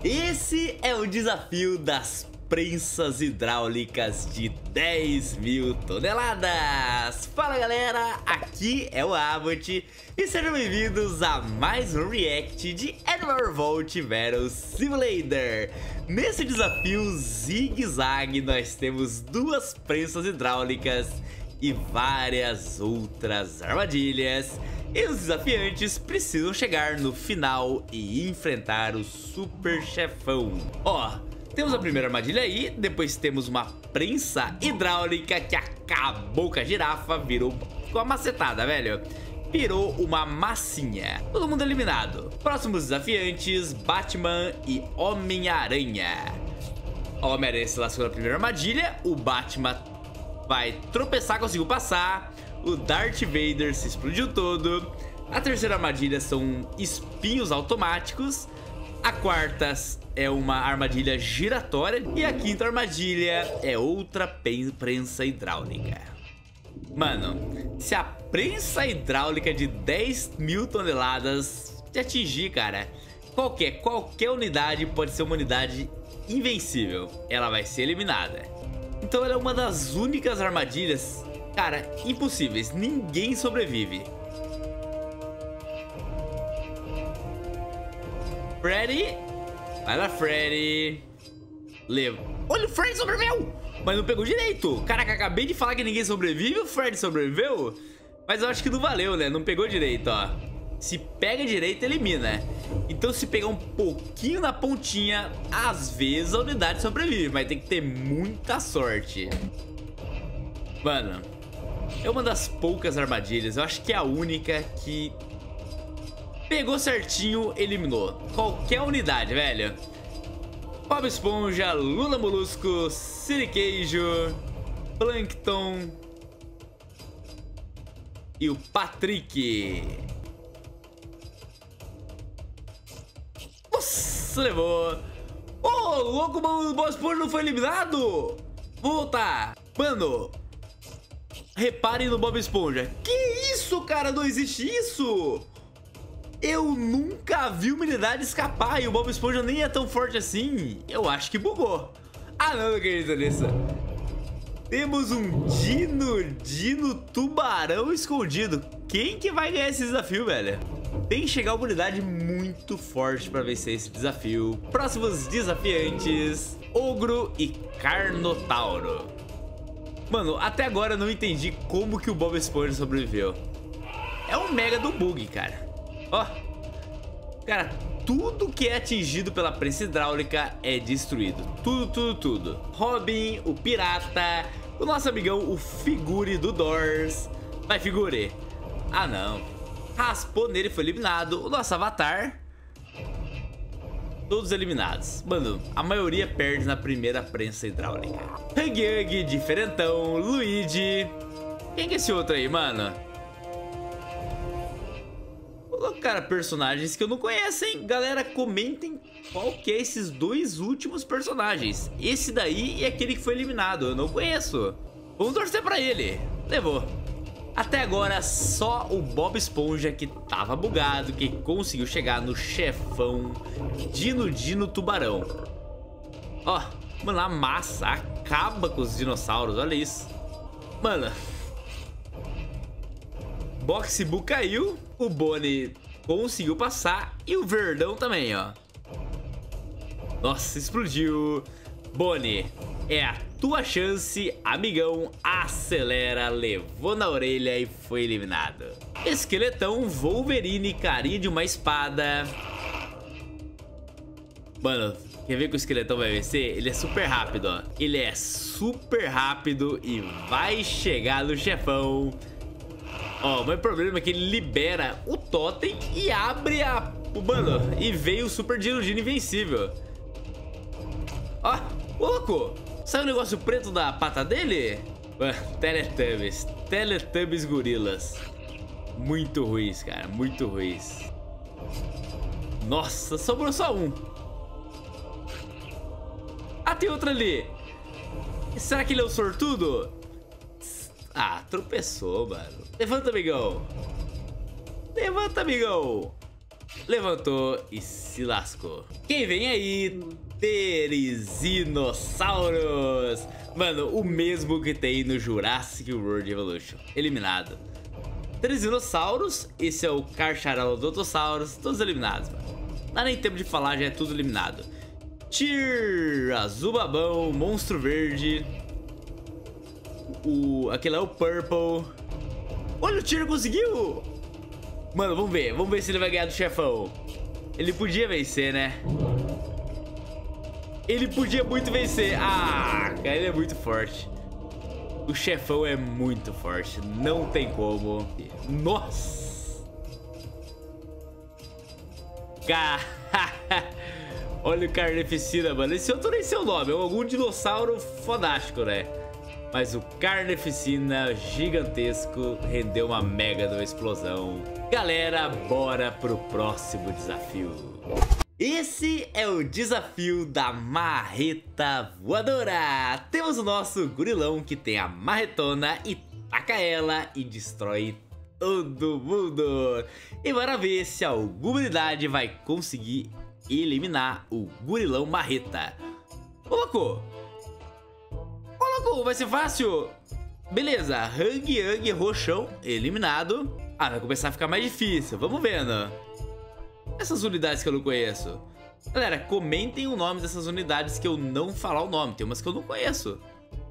Esse é o desafio das prensas hidráulicas de 10.000 toneladas. Fala galera, aqui é o Abbott e sejam bem-vindos a mais um react de Animal Revolt Battle Simulator. Nesse desafio zigue-zague nós temos duas prensas hidráulicas e várias outras armadilhas. E os desafiantes precisam chegar no final e enfrentar o super chefão. Ó, temos a primeira armadilha aí, depois temos uma prensa hidráulica que acabou com a girafa, ficou uma macetada, velho. Virou uma massinha. Todo mundo eliminado. Próximos desafiantes, Batman e Homem-Aranha. O Homem-Aranha se lascou na primeira armadilha, o Batman vai tropeçar, conseguiu passar. O Darth Vader se explodiu todo. A terceira armadilha são espinhos automáticos. A quarta é uma armadilha giratória. E a quinta armadilha é outra prensa hidráulica. Mano, se a prensa hidráulica de 10.000 toneladas te atingir, cara, qualquer unidade pode ser uma unidade invencível. Ela vai ser eliminada. Então ela é uma das únicas armadilhas, cara, impossíveis. Ninguém sobrevive. Freddy. Vai lá, Freddy. Leva. Olha, o Freddy sobreviveu. Mas não pegou direito. Caraca, acabei de falar que ninguém sobrevive. O Freddy sobreviveu. Mas eu acho que não valeu, né? Não pegou direito, ó. Se pega direito, elimina. Então se pegar um pouquinho na pontinha, às vezes a unidade sobrevive. Mas tem que ter muita sorte. Mano, é uma das poucas armadilhas, eu acho que é a única que pegou certinho, eliminou qualquer unidade, velho. Bob Esponja, Lula Molusco, Siriqueijo, Plankton e o Patrick. Nossa, levou. Ô, louco, mano, o Bob Esponja não foi eliminado. Volta. Mano, reparem no Bob Esponja. Que isso, cara? Não existe isso. Eu nunca vi uma unidade escapar e o Bob Esponja nem é tão forte assim. Eu acho que bugou. Ah, não acredito nisso. Temos um Dino Tubarão escondido. Quem que vai ganhar esse desafio, velho? Tem que chegar uma unidade muito forte para vencer esse desafio. Próximos desafiantes, Ogro e Carnotauro. Mano, até agora eu não entendi como que o Bob Esponja sobreviveu. É um mega do bug, cara. Ó. Cara, tudo que é atingido pela prensa hidráulica é destruído. Tudo. Robin, o pirata, o nosso amigão, o Figure do Doors. Vai, Figure. Ah, não. Raspou nele, foi eliminado. O nosso avatar. Todos eliminados. Mano, a maioria perde na primeira prensa hidráulica. Hug, diferentão, Luigi. Quem que é esse outro aí, mano? Cara, personagens que eu não conheço, hein? Galera, comentem qual que é esses dois últimos personagens. Esse daí e aquele que foi eliminado. Eu não conheço. Vamos torcer pra ele. Levou. Até agora, só o Bob Esponja que tava bugado, que conseguiu chegar no chefão Dino Tubarão. Ó, mano, a massa acaba com os dinossauros, olha isso. Mano, Boxibu caiu, o Bonnie conseguiu passar e o Verdão também, ó. Nossa, explodiu. Bonnie, é a tua chance, amigão. Acelera, levou na orelha e foi eliminado. Esqueletão, Wolverine, carinha de uma espada. Mano, quer ver que o esqueletão vai vencer? Ele é super rápido, ó. Ele é super rápido e vai chegar no chefão. Ó, mas o problema é que ele libera o totem e abre a... Mano, e veio o Super Dino invencível. Ó, louco! Saiu um negócio preto da pata dele? Teletubbies gorilas. Muito ruins, cara, muito ruins. Nossa, sobrou só um. Ah, tem outro ali. Será que ele é o sortudo? Ah, tropeçou, mano. Levanta, amigão. Levanta, amigão. levantou e se lascou. Quem vem aí? Therizinosaurus. Mano, o mesmo que tem no Jurassic World Evolution. Eliminado. Therizinosaurus, esse é o Carcharodontosaurus, todos eliminados, mano. Não dá nem tempo de falar, já é tudo eliminado. Tyr, azul babão, monstro verde. Aquele é o Purple. Olha, o Tyr conseguiu! Mano, vamos ver se ele vai ganhar do chefão. Ele podia vencer, né? Ele podia muito vencer. Ah, cara, ele é muito forte. O chefão é muito forte, não tem como. Nossa! Cara, olha o Carnificina, mano. Esse outro nem sei o nome, é algum dinossauro fodástico, né? Mas o Carnificina gigantesco rendeu uma mega de uma explosão. Galera, bora pro próximo desafio. Esse é o desafio da marreta voadora. Temos o nosso gorilão que tem a marretona e taca ela e destrói todo mundo. E bora ver se alguma unidade vai conseguir eliminar o gorilão marreta. Ô, louco! Ô, louco, vai ser fácil. Beleza, Hang roxão eliminado. Ah, vai começar a ficar mais difícil, vamos vendo. Essas unidades que eu não conheço. Galera, comentem o nome dessas unidades que eu não falar o nome. Tem umas que eu não conheço.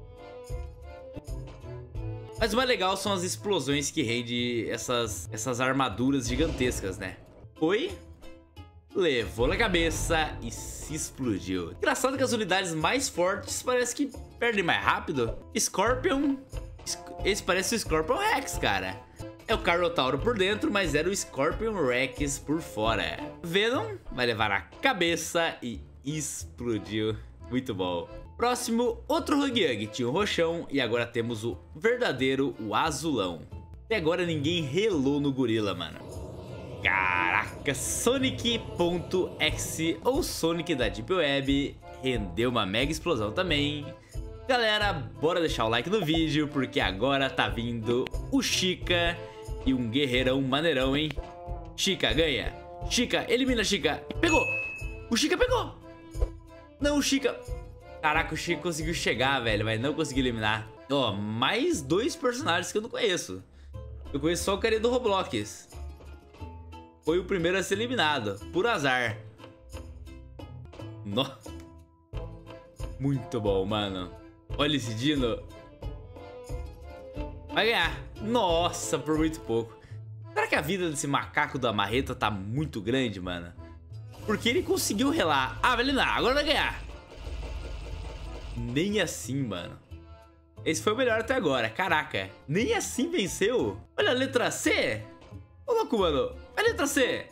Mas o mais legal são as explosões que rende essas armaduras gigantescas, né? Foi, levou na cabeça e se explodiu. Engraçado que as unidades mais fortes parece que perdem mais rápido. Scorpion. Esse parece o Scorpion Rex, cara. É o Carnotauro por dentro, mas era o Scorpion Rex por fora. Venom vai levar a cabeça e explodiu. Muito bom. Próximo, outro Hug. Tinha o roxão e agora temos o verdadeiro, o azulão. Até agora ninguém relou no gorila, mano. Caraca, Sonic.exe ou Sonic da Deep Web rendeu uma mega explosão também. Galera, bora deixar o like no vídeo, porque agora tá vindo o Chica e um guerreirão maneirão, hein? Chica, ganha. Chica, elimina a Chica. Pegou! O Chica pegou! Não, o Chica... Caraca, o Chica conseguiu chegar, velho, mas não conseguiu eliminar. Ó, mais dois personagens que eu não conheço. Eu conheço só o carinha do Roblox. Foi o primeiro a ser eliminado, por azar. Nossa. Muito bom, mano. Olha esse dino. Vai ganhar. Nossa, por muito pouco. Será que a vida desse macaco da marreta tá muito grande, mano? Porque ele conseguiu relar. Ah, vai eliminar. Agora vai ganhar. Nem assim, mano. Esse foi o melhor até agora. Caraca. Nem assim venceu. Olha a letra C. Ô, louco, mano. A letra C.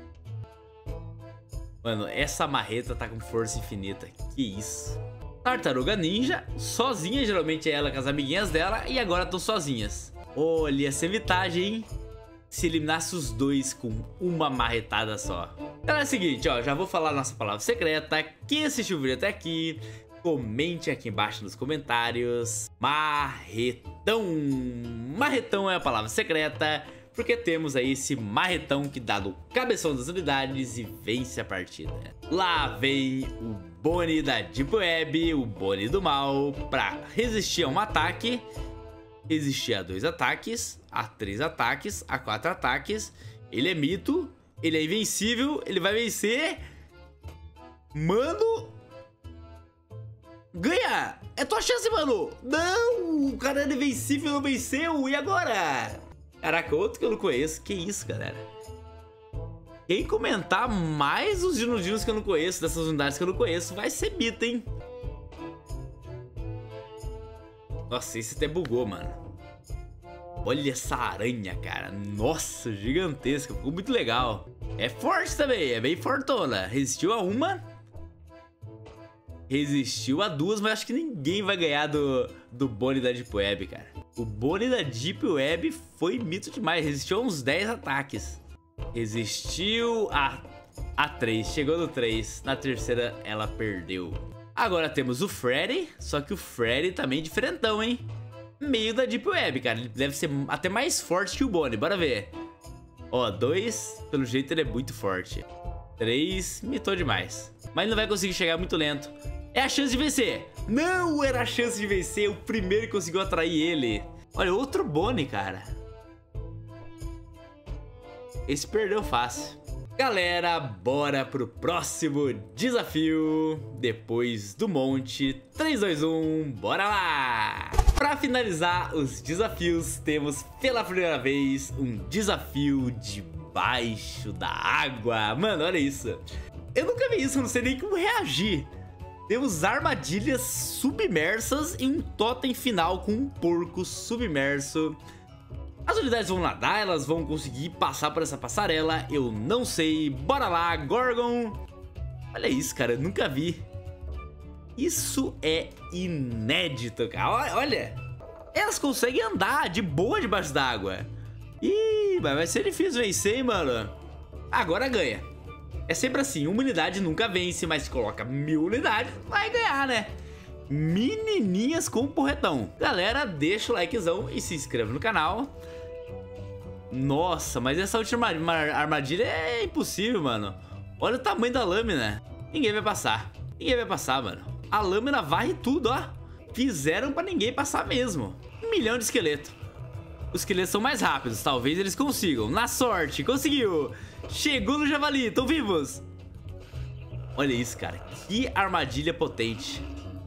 Mano, essa marreta tá com força infinita. Que isso. Tartaruga Ninja, sozinha, geralmente é ela com as amiguinhas dela, e agora estão sozinhas. Olha, essa vantagem, hein? Se eliminasse os dois com uma marretada só. Então é o seguinte, ó, já vou falar a nossa palavra secreta. Quem assistiu o vídeo até aqui, comente aqui embaixo nos comentários. Marretão. Marretão é a palavra secreta, porque temos aí esse marretão que dá no cabeção das unidades e vence a partida. Lá vem o Bonnie da Deep Web, o Bonnie do mal, pra resistir a um ataque, resistir a 2 ataques, a 3 ataques, a 4 ataques. Ele é mito, ele é invencível, ele vai vencer. Mano, ganha! É tua chance, mano! Não! O cara era invencível, não venceu, e agora? Caraca, outro que eu não conheço, que isso, galera? Quem comentar mais os dinos que eu não conheço, dessas unidades que eu não conheço, vai ser mito, hein? Nossa, esse até bugou, mano. Olha essa aranha, cara. Nossa, gigantesca. Ficou muito legal. É forte também, é bem fortona. Resistiu a uma. Resistiu a 2, mas acho que ninguém vai ganhar do Bonnie da Deep Web, cara. O Bonnie da Deep Web foi mito demais. Resistiu a uns 10 ataques. Resistiu a 3, chegou no 3, na terceira ela perdeu. Agora temos o Freddy, só que o Freddy também é diferentão, hein? Meio da Deep Web, cara, ele deve ser até mais forte que o Bonnie, bora ver. Ó, 2, pelo jeito ele é muito forte. 3, mitou demais. Mas não vai conseguir chegar muito lento. É a chance de vencer. Não era a chance de vencer. O primeiro que conseguiu atrair ele. Olha, outro Bonnie, cara. Esse perdeu fácil. Galera, bora pro próximo desafio. Depois do monte. 3, 2, 1, bora lá! Pra finalizar os desafios, temos pela primeira vez um desafio debaixo da água. Mano, olha isso. Eu nunca vi isso, eu não sei nem como reagir. Temos armadilhas submersas e um totem final com um porco submerso. As unidades vão nadar, elas vão conseguir passar por essa passarela. Eu não sei. Bora lá, Gorgon. Olha isso, cara, eu nunca vi. Isso é inédito, cara. Olha, elas conseguem andar de boa debaixo d'água. Ih, mas vai ser difícil vencer, hein, mano. Agora ganha. É sempre assim, uma unidade nunca vence, mas se coloca 1000 unidades, vai ganhar, né? Menininhas com porretão. Galera, deixa o likezão e se inscreva no canal. Nossa, mas essa última armadilha é impossível, mano. Olha o tamanho da lâmina. Ninguém vai passar. Ninguém vai passar, mano. A lâmina varre tudo, ó. Fizeram pra ninguém passar mesmo. 1 milhão de esqueletos. Os esqueletos são mais rápidos, talvez eles consigam. Na sorte, conseguiu. Chegou no javali, estão vivos. Olha isso, cara. Que armadilha potente.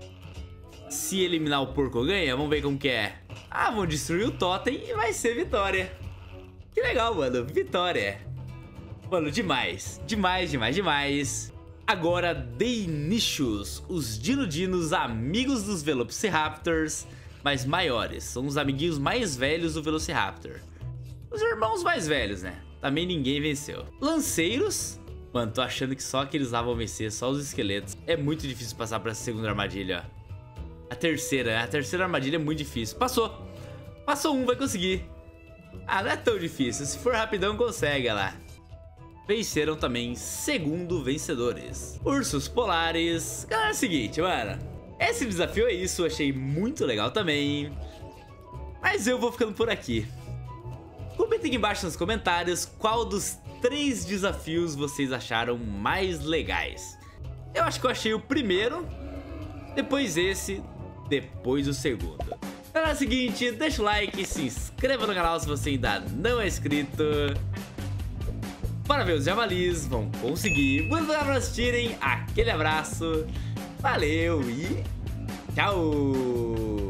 Se eliminar o porco ganha, vamos ver como que é. Ah, vão destruir o totem e vai ser vitória. Que legal, mano. Vitória. Mano, demais. Demais, demais, demais. Agora, Deinonychus. Os Dinodinos, amigos dos Velociraptors, mas maiores. São os amiguinhos mais velhos do Velociraptor. Os irmãos mais velhos, né? Também ninguém venceu. Lanceiros. Mano, tô achando que só aqueles lá vão vencer, só os esqueletos. É muito difícil passar pra essa segunda armadilha, ó. A terceira armadilha é muito difícil. Passou. Passou um, vai conseguir. Ah, não é tão difícil. Se for rapidão, consegue, olha lá. Venceram também segundo vencedores. Ursos polares. Galera, é o seguinte, mano. Esse desafio é isso, eu achei muito legal também. Mas eu vou ficando por aqui. Comentem aqui embaixo nos comentários qual dos 3 desafios vocês acharam mais legais. Eu acho que eu achei o primeiro, depois esse, depois o segundo. Então é o seguinte, deixa o like, se inscreva no canal se você ainda não é inscrito. Bora ver os javalis, vão conseguir. Muito obrigado por assistirem, aquele abraço, valeu e tchau!